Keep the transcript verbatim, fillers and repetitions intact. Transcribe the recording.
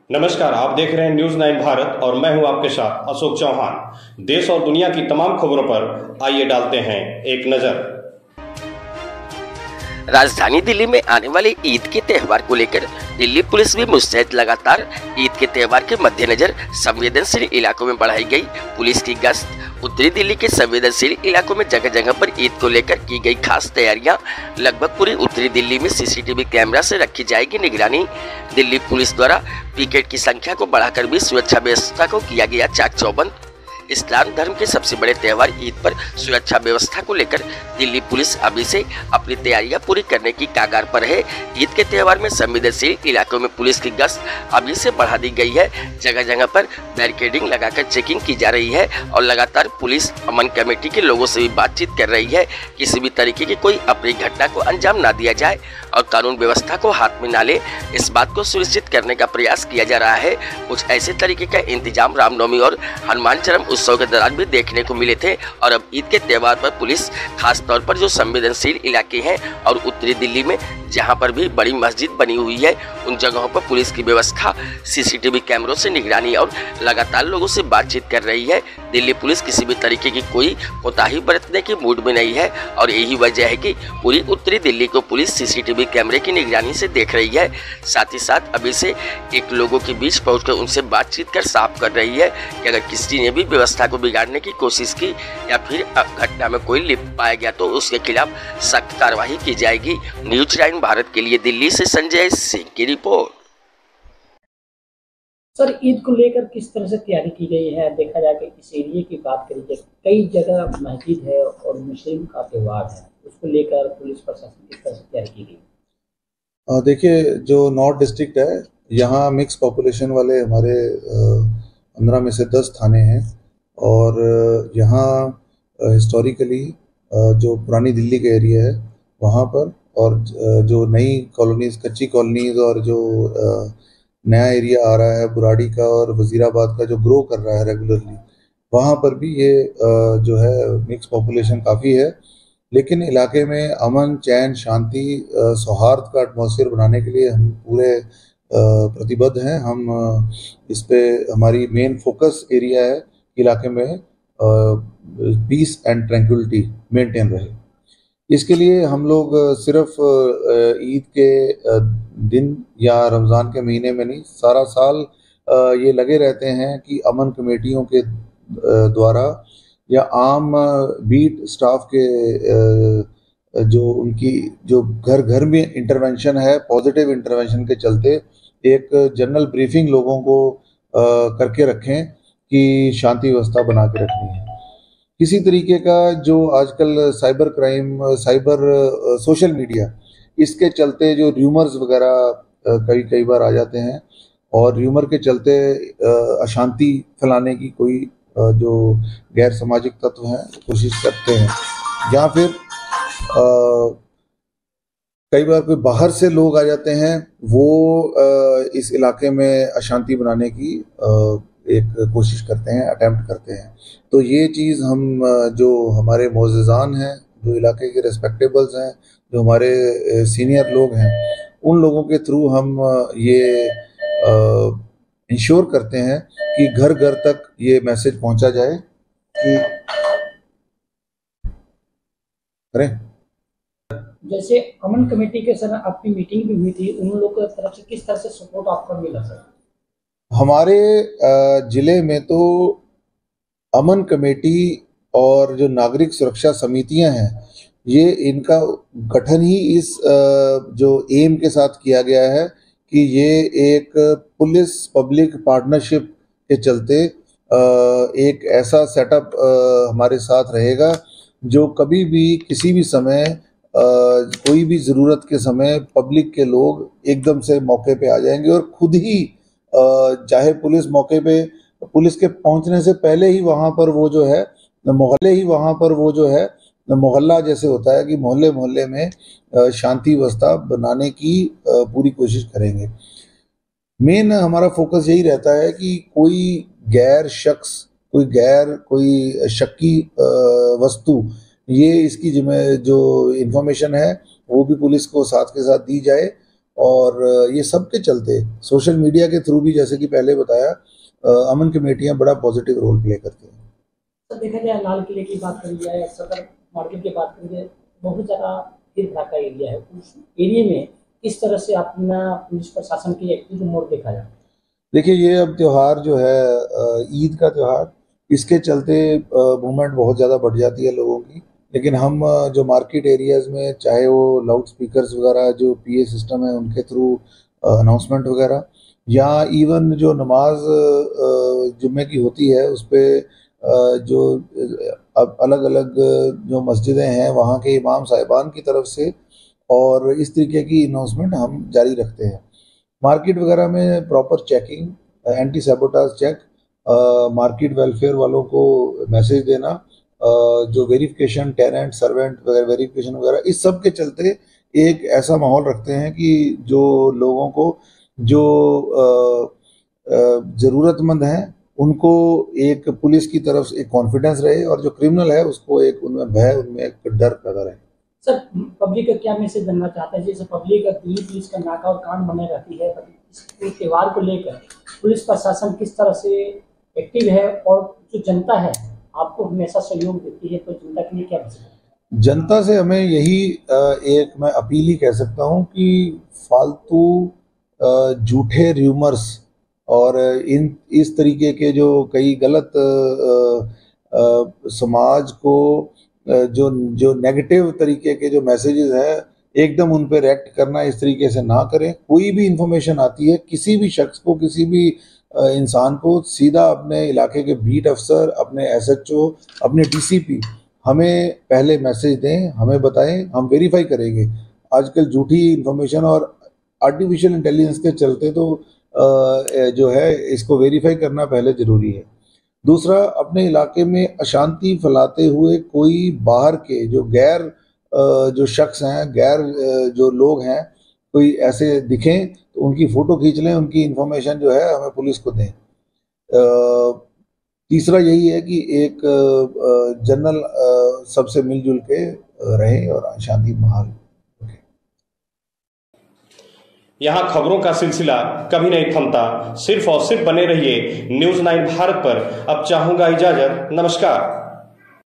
नमस्कार, आप देख रहे हैं न्यूज नाइन भारत और मैं हूं आपके साथ अशोक चौहान। देश और दुनिया की तमाम खबरों पर आइए डालते हैं एक नजर। राजधानी दिल्ली में आने वाले ईद के त्योहार को लेकर दिल्ली पुलिस भी मुस्तैद। लगातार ईद के त्योहार के मद्देनजर संवेदनशील इलाकों में बढ़ाई गई पुलिस की गश्त। उत्तरी दिल्ली के संवेदनशील इलाकों में जगह जगह पर ईद को लेकर की गई खास तैयारियां। लगभग पूरी उत्तरी दिल्ली में सीसीटीवी कैमरा से रखी जाएगी निगरानी। दिल्ली पुलिस द्वारा पिकेट की संख्या को बढ़ाकर भी सुरक्षा व्यवस्था को किया गया चाक चौबंद। इस्लाम धर्म के सबसे बड़े त्योहार ईद पर सुरक्षा व्यवस्था को लेकर दिल्ली पुलिस अभी से अपनी तैयारियां पूरी करने की कगार पर है। ईद के त्योहार में संवेदनशील इलाकों में पुलिस की गश्त अभी से बढ़ा दी गई है। जगह जगह पर बैरिकेडिंग लगाकर चेकिंग की जा रही है और लगातार पुलिस अमन कमेटी के लोगों से भी बातचीत कर रही है। किसी भी तरीके की कोई अप्रिय घटना को अंजाम ना दिया जाए और कानून व्यवस्था को हाथ में ना ले, इस बात को सुनिश्चित करने का प्रयास किया जा रहा है। कुछ ऐसे तरीके का इंतजाम रामनवमी और हनुमान जन्म उत्सव के दौरान भी देखने को मिले थे और अब ईद के त्योहार पर पुलिस खास तौर पर जो संवेदनशील इलाके हैं और उत्तरी दिल्ली में जहां पर भी बड़ी मस्जिद बनी हुई है उन जगहों पर पुलिस की व्यवस्था सीसीटीवी कैमरों से निगरानी और लगातार लोगों से बातचीत कर रही है। दिल्ली पुलिस किसी भी तरीके की कोई कोताही बरतने की मूड में नहीं है और यही वजह है कि पूरी उत्तरी दिल्ली को पुलिस सीसीटीवी कैमरे की निगरानी से देख रही है। साथ ही साथ अभी से एक लोगों के बीच पहुंचकर उनसे बातचीत कर साफ कर रही है कि अगर किसी ने भी व्यवस्था को बिगाड़ने की कोशिश की या फिर घटना में कोई लिप्त पाया गया तो उसके खिलाफ सख्त कार्रवाई की जाएगी। न्यूज नाइन भारत के लिए दिल्ली से संजय सिंह की रिपोर्ट। सर, ईद को लेकर किस तरह से तैयारी की गई है? देखा जाए कि इस एरिया की बात करी जाए, कई जगह मस्जिद है और मुस्लिम का त्योहार है, उसको लेकर पुलिस प्रशासन किस तरह से तैयारी की गई? देखिए, जो नॉर्थ डिस्ट्रिक्ट है यहाँ मिक्स पॉपुलेशन वाले हमारे पंद्रह में से दस थाने हैं और यहाँ हिस्टोरिकली जो पुरानी दिल्ली का एरिया है वहाँ पर और जो नई कॉलोनीज, कच्ची कॉलोनीज और जो नया एरिया आ रहा है बुराड़ी का और वजीराबाद का जो ग्रो कर रहा है रेगुलरली, वहाँ पर भी ये जो है मिक्स पॉपुलेशन काफ़ी है। लेकिन इलाके में अमन, चैन, शांति, सौहार्द का एटमॉस्फेयर बनाने के लिए हम पूरे प्रतिबद्ध हैं। हम इस पे हमारी मेन फोकस एरिया है इलाके में पीस एंड ट्रैंक्विलिटी मेंटेन रहे। इसके लिए हम लोग सिर्फ ईद के दिन या रमज़ान के महीने में नहीं, सारा साल ये लगे रहते हैं कि अमन कमेटियों के द्वारा या आम बीट स्टाफ के जो उनकी जो घर घर में इंटरवेंशन है, पॉजिटिव इंटरवेंशन के चलते एक जनरल ब्रीफिंग लोगों को करके रखें कि शांति व्यवस्था बना के रखनी है। किसी तरीके का जो आजकल cyber crime, cyber social media, इसके चलते जो र्यूमर्स वगैरह कई कई बार आ जाते हैं और र्यूमर के चलते अशांति फैलाने की कोई जो गैर सामाजिक तत्व हैं कोशिश करते हैं या फिर आ, कई बार कोई बाहर से लोग आ जाते हैं, वो आ, इस इलाके में अशांति बनाने की आ, एक कोशिश करते हैं, अटेम्प्ट करते हैं। तो ये चीज़ हम जो हमारे मोअज़्ज़िज़ान हैं, जो इलाके के रेस्पेक्टेबल्स हैं, जो हमारे सीनियर लोग हैं, उन लोगों के थ्रू हम ये इंश्योर करते हैं कि घर घर तक ये मैसेज पहुंचा जाए कि करें। जैसे अमन कमेटी के सर आपकी मीटिंग भी हुई थी, उन लोगों की तरफ से किस तरह से सपोर्ट आपको मिला सर? हमारे ज़िले में तो अमन कमेटी और जो नागरिक सुरक्षा समितियां हैं, ये इनका गठन ही इस जो एम के साथ किया गया है कि ये एक पुलिस पब्लिक पार्टनरशिप के चलते एक ऐसा सेटअप हमारे साथ रहेगा जो कभी भी किसी भी समय कोई भी ज़रूरत के समय पब्लिक के लोग एकदम से मौके पे आ जाएंगे और खुद ही चाहे पुलिस मौके पे, पुलिस के पहुंचने से पहले ही वहाँ पर वो जो है मोहल्ले ही वहाँ पर वो जो है मोहल्ला जैसे होता है कि मोहल्ले मोहल्ले में शांति व्यवस्था बनाने की पूरी कोशिश करेंगे। मेन हमारा फोकस यही रहता है कि कोई गैर शख्स, कोई गैर कोई शक्की वस्तु, ये इसकी जिम्मे जो इन्फॉर्मेशन है वो भी पुलिस को साथ के साथ दी जाए और ये सब के चलते सोशल मीडिया के थ्रू भी, जैसे कि पहले बताया, अमन कमेटियां बड़ा पॉजिटिव रोल प्ले करती हैं। तो देखा जाए लाल किले की बात करी जाए, सदर मार्केट की बात करी जाए, बहुत ज़्यादा भीड़ भड़का एरिया है। उस एरिया में किस तरह से अपना पुलिस प्रशासन की एक्टिव मोड देखा जाए? देखिए, ये अब त्यौहार जो है ईद का त्यौहार, इसके चलते मूवमेंट बहुत ज़्यादा बढ़ जाती है लोगों की। लेकिन हम जो मार्केट एरियाज़ में, चाहे वो लाउड स्पीकर्स वगैरह जो पीए सिस्टम है उनके थ्रू अनाउंसमेंट वगैरह, या इवन जो नमाज जुम्मे की होती है उस पर जो अब अलग अलग जो मस्जिदें हैं वहाँ के इमाम साहिबान की तरफ से, और इस तरीके की अनाउंसमेंट हम जारी रखते हैं। मार्केट वगैरह में proper checking, anti sabotage check, market welfare वालों को मैसेज देना, uh, जो वेरिफिकेशन, टेनेंट सर्वेंट वगैरह वेरिफिकेशन वगैरह, इस सब के चलते एक ऐसा माहौल रखते हैं कि जो लोगों को जो ज़रूरतमंद हैं उनको एक पुलिस की तरफ से एक कॉन्फिडेंस रहे, और जो क्रिमिनल है उसको एक उनमें भय, उनमें एक डर पैदा रहे। सर, पब्लिक का क्या मैसेज देना चाहता है? जैसे पब्लिक दिल्ली पुलिस का नाका और कान बने रहती है, इस त्यौहार को लेकर पुलिस प्रशासन किस तरह से एक्टिव है, और जो जनता है आपको हमेशा सहयोग देती है, तो जनता के लिए क्या मैसेज? जनता से हमें यही एक मैं अपील ही कह सकता हूँ कि फालतू झूठे र्यूमर्स और इन इस तरीके के जो कई गलत आ, आ, समाज को जो जो नेगेटिव तरीके के जो मैसेजेस है, एकदम उन पे रिएक्ट करना इस तरीके से ना करें। कोई भी इंफॉर्मेशन आती है किसी भी शख्स को, किसी भी इंसान को, सीधा अपने इलाके के बीट अफसर, अपने एसएचओ, अपने डीसीपी हमें पहले मैसेज दें, हमें बताएं, हम वेरीफाई करेंगे। आजकल झूठी इंफॉर्मेशन और आर्टिफिशियल इंटेलिजेंस के चलते तो जो है इसको वेरीफाई करना पहले ज़रूरी है। दूसरा, अपने इलाके में अशांति फैलाते हुए कोई बाहर के जो गैर जो शख्स हैं, गैर जो लोग हैं, कोई ऐसे दिखें तो उनकी फ़ोटो खींच लें, उनकी इंफॉर्मेशन जो है हमें पुलिस को दें। तीसरा यही है कि एक जनरल सबसे मिलजुल के रहें और शांति माहौल। यहाँ खबरों का सिलसिला कभी नहीं थमता। सिर्फ और सिर्फ बने रहिए न्यूज़ नाइन भारत पर। अब चाहूंगा इजाजत। नमस्कार।